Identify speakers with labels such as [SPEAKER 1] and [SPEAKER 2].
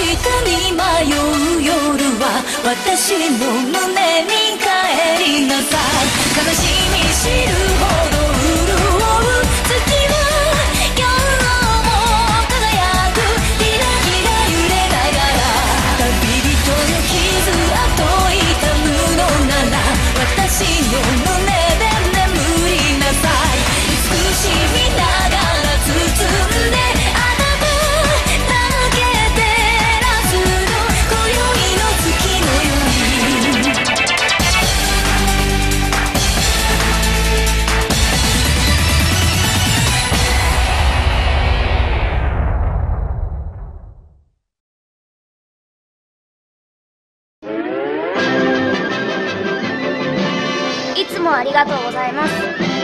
[SPEAKER 1] に迷う夜は私の胸に帰りなさい。悲しみ知るほど潤う月は今日も輝く。ひらひら揺れながら旅人の傷跡痛むのなら私の胸で眠りなさい。慈しみながら包んであなただけ照らすの今宵の月のように。
[SPEAKER 2] いつもありがとうございます。